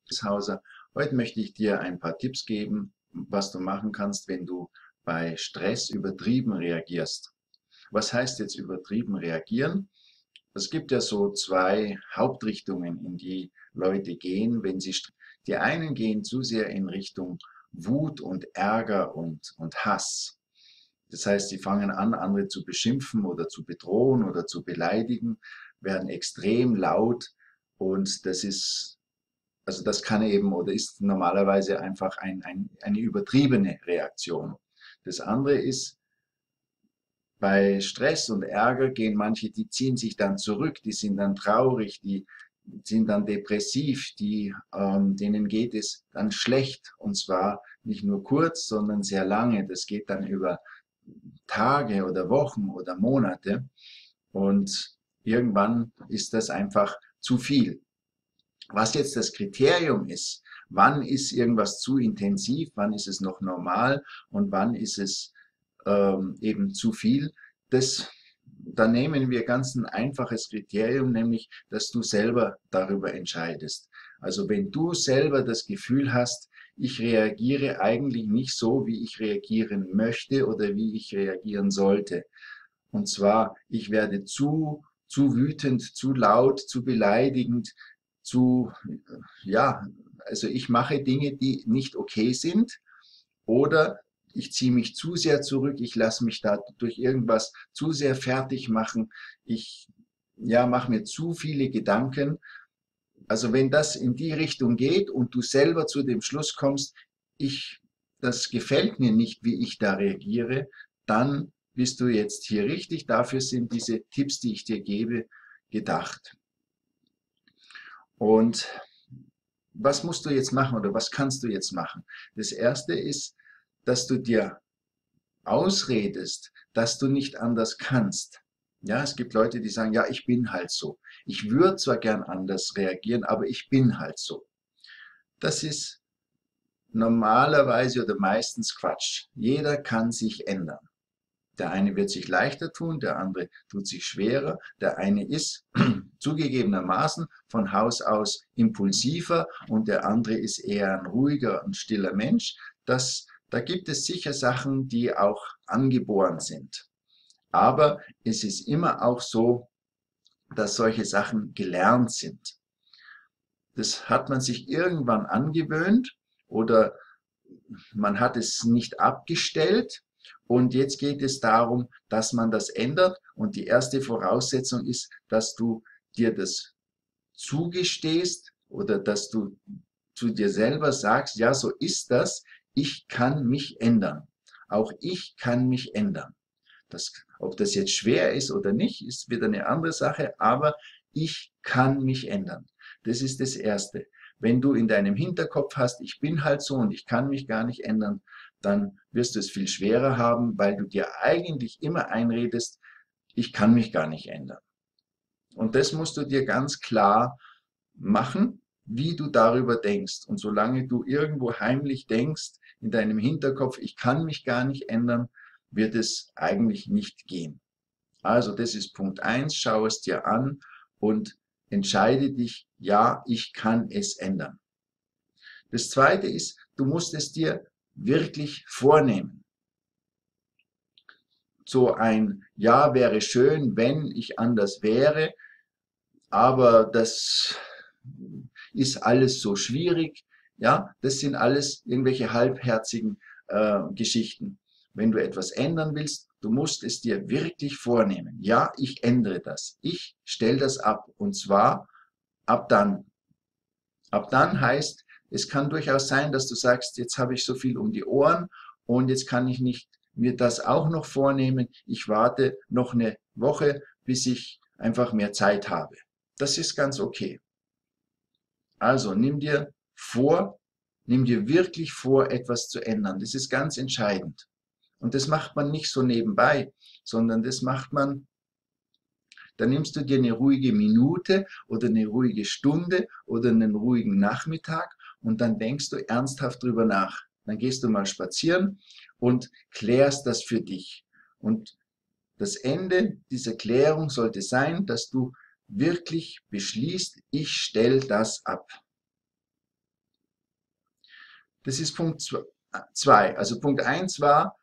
Hauser. Heute möchte ich dir ein paar Tipps geben, was du machen kannst, wenn du bei Stress übertrieben reagierst. Was heißt jetzt übertrieben reagieren? Es gibt ja so zwei Hauptrichtungen, in die Leute gehen, wenn sie die einen gehen zu sehr in Richtung Wut und Ärger und Hass. Das heißt, sie fangen an, andere zu beschimpfen oder zu bedrohen oder zu beleidigen, werden extrem laut und also das kann eben oder ist normalerweise einfach eine übertriebene Reaktion. Das andere ist, bei Stress und Ärger gehen manche, die ziehen sich dann zurück, die sind dann traurig, die sind dann depressiv, denen geht es dann schlecht und zwar nicht nur kurz, sondern sehr lange. Das geht dann über Tage oder Wochen oder Monate und irgendwann ist das einfach zu viel. Was jetzt das Kriterium ist, wann ist irgendwas zu intensiv, wann ist es noch normal und wann ist es eben zu viel, da nehmen wir ganz ein einfaches Kriterium, nämlich, dass du selber darüber entscheidest. Also wenn du selber das Gefühl hast, ich reagiere eigentlich nicht so, wie ich reagieren möchte oder wie ich reagieren sollte. Und zwar, ich werde zu wütend, zu laut, zu beleidigend, zu, ja, also ich mache Dinge, die nicht okay sind oder ich ziehe mich zu sehr zurück, ich lasse mich da durch irgendwas zu sehr fertig machen, ich ja, mache mir zu viele Gedanken. Also wenn das in die Richtung geht und du selber zu dem Schluss kommst, ich, das gefällt mir nicht, wie ich da reagiere, dann bist du jetzt hier richtig. Dafür sind diese Tipps, die ich dir gebe, gedacht. Und was musst du jetzt machen oder was kannst du jetzt machen? Das erste ist, dass du dir ausredest, dass du nicht anders kannst. Ja, es gibt Leute, die sagen, ja, ich bin halt so. Ich würde zwar gern anders reagieren, aber ich bin halt so. Das ist normalerweise oder meistens Quatsch. Jeder kann sich ändern. Der eine wird sich leichter tun, der andere tut sich schwerer. Der eine ist zugegebenermaßen von Haus aus impulsiver und der andere ist eher ein ruhiger und stiller Mensch. Da gibt es sicher Sachen, die auch angeboren sind. Aber es ist immer auch so, dass solche Sachen gelernt sind. Das hat man sich irgendwann angewöhnt oder man hat es nicht abgestellt und jetzt geht es darum, dass man das ändert und die erste Voraussetzung ist, dass du dir das zugestehst oder dass du zu dir selber sagst, ja, so ist das, ich kann mich ändern. Auch ich kann mich ändern. Ob das jetzt schwer ist oder nicht, ist wieder eine andere Sache, aber ich kann mich ändern. Das ist das Erste. Wenn du in deinem Hinterkopf hast, ich bin halt so und ich kann mich gar nicht ändern, dann wirst du es viel schwerer haben, weil du dir eigentlich immer einredest, ich kann mich gar nicht ändern. Und das musst du dir ganz klar machen, wie du darüber denkst. Und solange du irgendwo heimlich denkst, in deinem Hinterkopf, ich kann mich gar nicht ändern, wird es eigentlich nicht gehen. Also das ist Punkt eins: schau es dir an und entscheide dich, ja, ich kann es ändern. Das zweite ist, du musst es dir wirklich vornehmen. So ein Ja wäre schön, wenn ich anders wäre, aber das ist alles so schwierig. Ja, das sind alles irgendwelche halbherzigen Geschichten. Wenn du etwas ändern willst, du musst es dir wirklich vornehmen. Ja, ich ändere das. Ich stelle das ab. Und zwar ab dann. Ab dann heißt, es kann durchaus sein, dass du sagst, jetzt habe ich so viel um die Ohren und jetzt kann ich nicht mir das auch noch vornehmen. Ich warte noch eine Woche, bis ich einfach mehr Zeit habe. Das ist ganz okay. Also nimm dir wirklich vor, etwas zu ändern. Das ist ganz entscheidend. Und das macht man nicht so nebenbei, sondern das macht man, da nimmst du dir eine ruhige Minute oder eine ruhige Stunde oder einen ruhigen Nachmittag und dann denkst du ernsthaft drüber nach. Dann gehst du mal spazieren und klärst das für dich. Und das Ende dieser Klärung sollte sein, dass du wirklich beschließt, ich stelle das ab. Das ist Punkt 2. Also Punkt 1 war,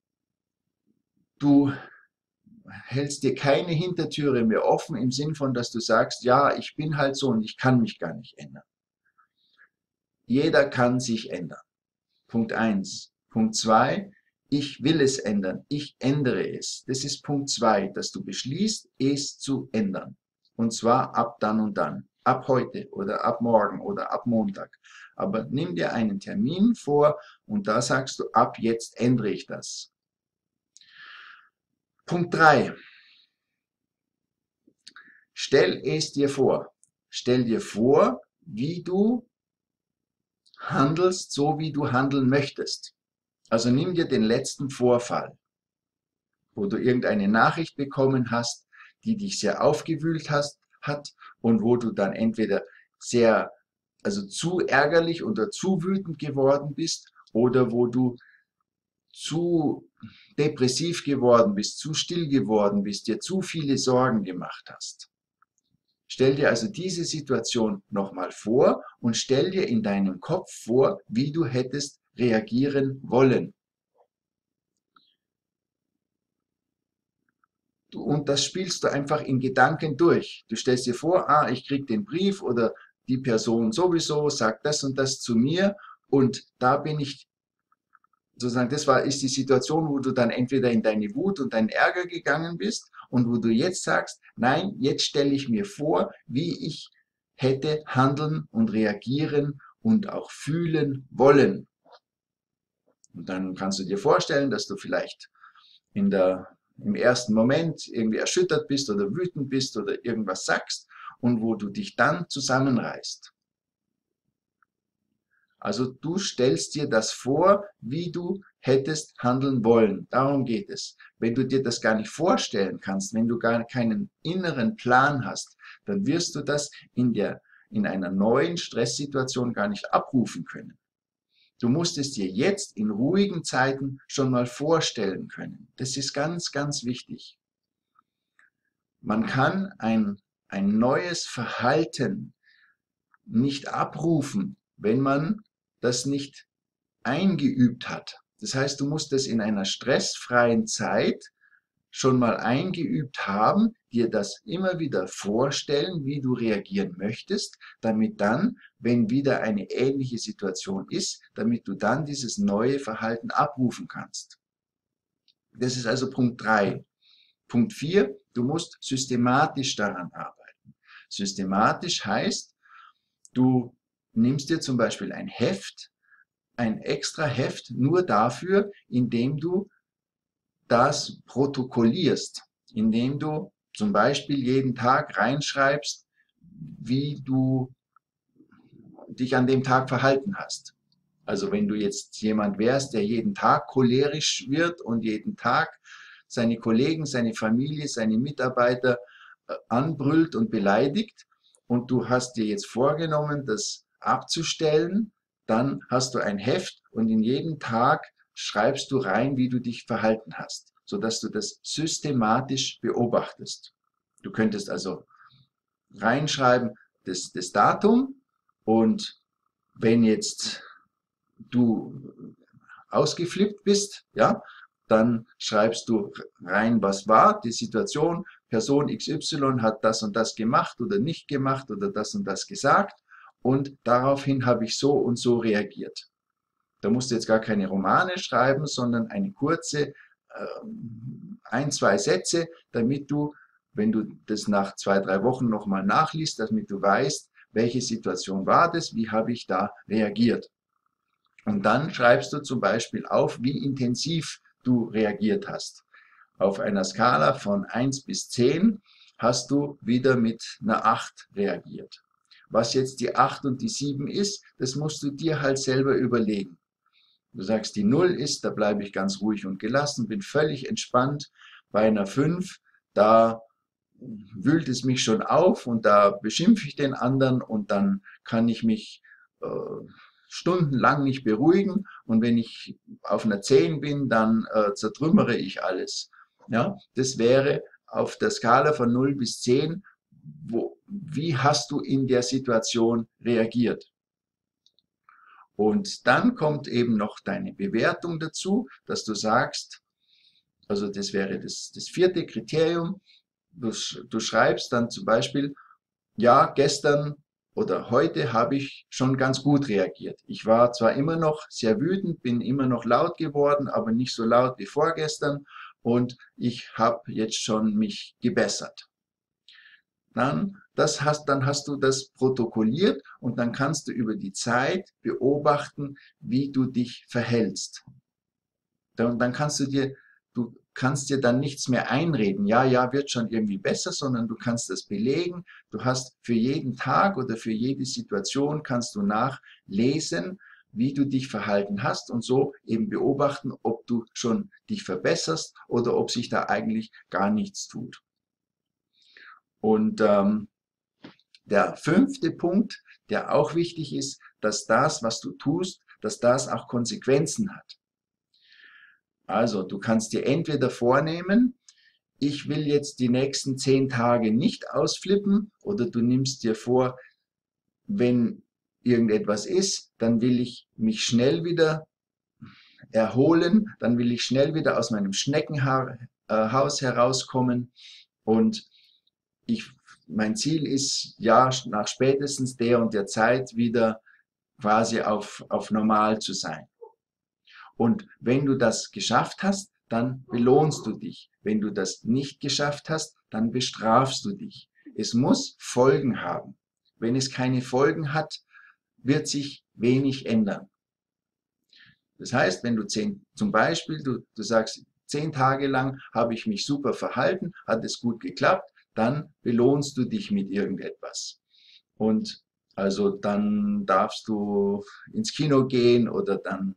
du hältst dir keine Hintertüre mehr offen im Sinn von, dass du sagst, ja, ich bin halt so und ich kann mich gar nicht ändern. Jeder kann sich ändern. Punkt 1. Punkt 2, ich will es ändern, ich ändere es. Das ist Punkt 2, dass du beschließt, es zu ändern. Und zwar ab dann und dann, ab heute oder ab morgen oder ab Montag. Aber nimm dir einen Termin vor und da sagst du, ab jetzt ändere ich das. Punkt 3. Stell es dir vor. Stell dir vor, wie du handelst, so wie du handeln möchtest. Also nimm dir den letzten Vorfall, wo du irgendeine Nachricht bekommen hast, die dich sehr aufgewühlt hat und wo du dann entweder also zu ärgerlich oder zu wütend geworden bist oder wo du zu depressiv geworden bist, zu still geworden bist, dir zu viele Sorgen gemacht hast. Stell dir also diese Situation nochmal vor und stell dir in deinem Kopf vor, wie du hättest reagieren wollen. Und das spielst du einfach in Gedanken durch. Du stellst dir vor, ich krieg den Brief oder die Person sowieso sagt das und das zu mir und da bin ich sozusagen, ist die Situation, wo du dann entweder in deine Wut und deinen Ärger gegangen bist und wo du jetzt sagst, nein, jetzt stelle ich mir vor, wie ich hätte handeln und reagieren und auch fühlen wollen. Und dann kannst du dir vorstellen, dass du vielleicht im ersten Moment irgendwie erschüttert bist oder wütend bist oder irgendwas sagst und wo du dich dann zusammenreißt. Also du stellst dir das vor, wie du hättest handeln wollen. Darum geht es. Wenn du dir das gar nicht vorstellen kannst, wenn du gar keinen inneren Plan hast, dann wirst du das in einer neuen Stresssituation gar nicht abrufen können. Du musst es dir jetzt in ruhigen Zeiten schon mal vorstellen können. Das ist ganz, ganz wichtig. Man kann ein neues Verhalten nicht abrufen, wenn man das nicht eingeübt hat. Das heißt, du musst es in einer stressfreien Zeit schon mal eingeübt haben, dir das immer wieder vorstellen, wie du reagieren möchtest, damit dann, wenn wieder eine ähnliche Situation ist, damit du dann dieses neue Verhalten abrufen kannst. Das ist also Punkt 3. Punkt 4, du musst systematisch daran arbeiten. Systematisch heißt, du nimmst dir zum Beispiel ein extra Heft nur dafür, indem du das protokollierst, indem du zum Beispiel jeden Tag reinschreibst, wie du dich an dem Tag verhalten hast. Also wenn du jetzt jemand wärst, der jeden Tag cholerisch wird und jeden Tag seine Kollegen, seine Familie, seine Mitarbeiter anbrüllt und beleidigt und du hast dir jetzt vorgenommen, das abzustellen, dann hast du ein Heft und in jedem Tag schreibst du rein, wie du dich verhalten hast, sodass du das systematisch beobachtest. Du könntest also reinschreiben, das Datum und wenn jetzt du ausgeflippt bist, ja, dann schreibst du rein, was war die Situation, Person XY hat das und das gemacht oder nicht gemacht oder das und das gesagt und daraufhin habe ich so und so reagiert. Da musst du jetzt gar keine Romane schreiben, sondern eine kurze, ein, zwei Sätze, damit du, wenn du das nach 2, 3 Wochen nochmal nachliest, damit du weißt, welche Situation war das, wie habe ich da reagiert. Und dann schreibst du zum Beispiel auf, wie intensiv du reagiert hast. Auf einer Skala von 1 bis 10 hast du wieder mit einer 8 reagiert. Was jetzt die 8 und die 7 ist, das musst du dir halt selber überlegen. Du sagst, die 0 ist, da bleibe ich ganz ruhig und gelassen, bin völlig entspannt. Bei einer 5, da wühlt es mich schon auf und da beschimpfe ich den anderen und dann kann ich mich stundenlang nicht beruhigen und wenn ich auf einer 10 bin, dann zertrümmere ich alles. Ja, das wäre auf der Skala von 0 bis 10, wie hast du in der Situation reagiert? Und dann kommt eben noch deine Bewertung dazu, dass du sagst, also das wäre das vierte Kriterium, du schreibst dann zum Beispiel, ja, gestern oder heute habe ich schon ganz gut reagiert. Ich war zwar immer noch sehr wütend, bin immer noch laut geworden, aber nicht so laut wie vorgestern und ich habe jetzt schon mich gebessert. Dann hast du das protokolliert und dann kannst du über die Zeit beobachten, wie du dich verhältst. Dann du kannst dir dann nichts mehr einreden, ja, ja, wird schon irgendwie besser, sondern du kannst das belegen. Du hast für jeden Tag oder für jede Situation kannst du nachlesen, wie du dich verhalten hast und so eben beobachten, ob du schon dich verbesserst oder ob sich da eigentlich gar nichts tut. Und der fünfte Punkt, der auch wichtig ist, dass das, was du tust, dass das auch Konsequenzen hat. Also du kannst dir entweder vornehmen, ich will jetzt die nächsten 10 Tage nicht ausflippen, oder du nimmst dir vor, wenn irgendetwas ist, dann will ich mich schnell wieder erholen, dann will ich schnell wieder aus meinem Schneckenhaus herauskommen und mein Ziel ist, ja, nach spätestens der und der Zeit wieder quasi auf normal zu sein. Und wenn du das geschafft hast, dann belohnst du dich. Wenn du das nicht geschafft hast, dann bestrafst du dich. Es muss Folgen haben. Wenn es keine Folgen hat, wird sich wenig ändern. Das heißt, wenn du zum Beispiel, du sagst, 10 Tage lang habe ich mich super verhalten, hat es gut geklappt, dann belohnst du dich mit irgendetwas. Und also dann darfst du ins Kino gehen oder dann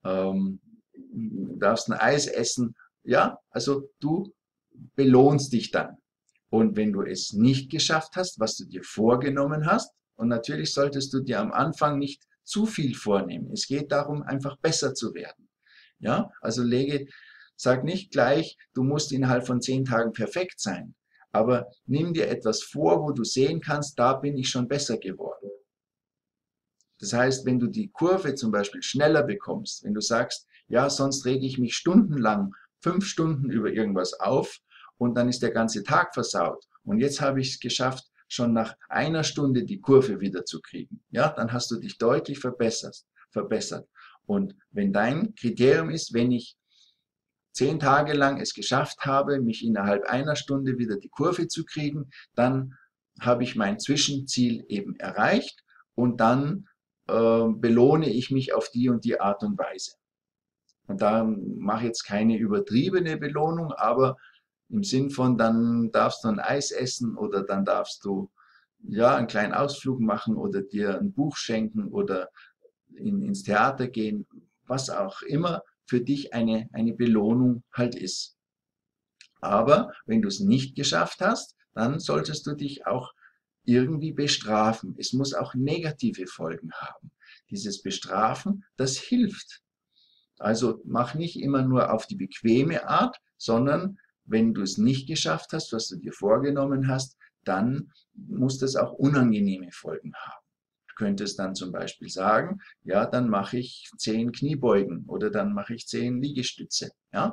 darfst ein Eis essen. Ja, also du belohnst dich dann. Und wenn du es nicht geschafft hast, was du dir vorgenommen hast, und natürlich solltest du dir am Anfang nicht zu viel vornehmen. Es geht darum, einfach besser zu werden. Ja, also sag nicht gleich, du musst innerhalb von 10 Tagen perfekt sein. Aber nimm dir etwas vor, wo du sehen kannst, da bin ich schon besser geworden. Das heißt, wenn du die Kurve zum Beispiel schneller bekommst, wenn du sagst, ja, sonst rege ich mich stundenlang, 5 Stunden über irgendwas auf und dann ist der ganze Tag versaut. Und jetzt habe ich es geschafft, schon nach einer Stunde die Kurve wieder zu kriegen. Ja, dann hast du dich deutlich verbessert. Und wenn dein Kriterium ist, wenn ich 10 Tage lang es geschafft habe, mich innerhalb einer Stunde wieder die Kurve zu kriegen, dann habe ich mein Zwischenziel eben erreicht und dann belohne ich mich auf die und die Art und Weise. Und da mache ich jetzt keine übertriebene Belohnung, aber im Sinn von, dann darfst du ein Eis essen oder dann darfst du ja einen kleinen Ausflug machen oder dir ein Buch schenken oder ins Theater gehen, was auch immer für dich eine Belohnung halt ist. Aber wenn du es nicht geschafft hast, dann solltest du dich auch irgendwie bestrafen. Es muss auch negative Folgen haben. Dieses Bestrafen, das hilft. Also mach nicht immer nur auf die bequeme Art, sondern wenn du es nicht geschafft hast, was du dir vorgenommen hast, dann muss das auch unangenehme Folgen haben. Du könntest dann zum Beispiel sagen, ja, dann mache ich 10 Kniebeugen oder dann mache ich 10 Liegestütze. Ja,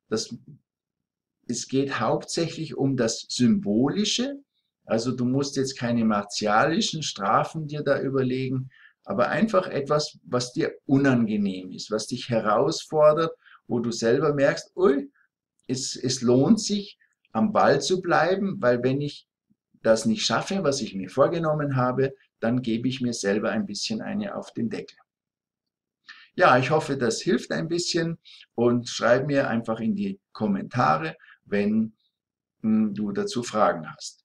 es geht hauptsächlich um das Symbolische. Also du musst jetzt keine martialischen Strafen dir da überlegen, aber einfach etwas, was dir unangenehm ist, was dich herausfordert, wo du selber merkst, ui, es lohnt sich, am Ball zu bleiben, weil wenn ich das nicht schaffe, was ich mir vorgenommen habe, dann gebe ich mir selber ein bisschen eine auf den Deckel. Ja, ich hoffe, das hilft ein bisschen und schreib mir einfach in die Kommentare, wenn du dazu Fragen hast.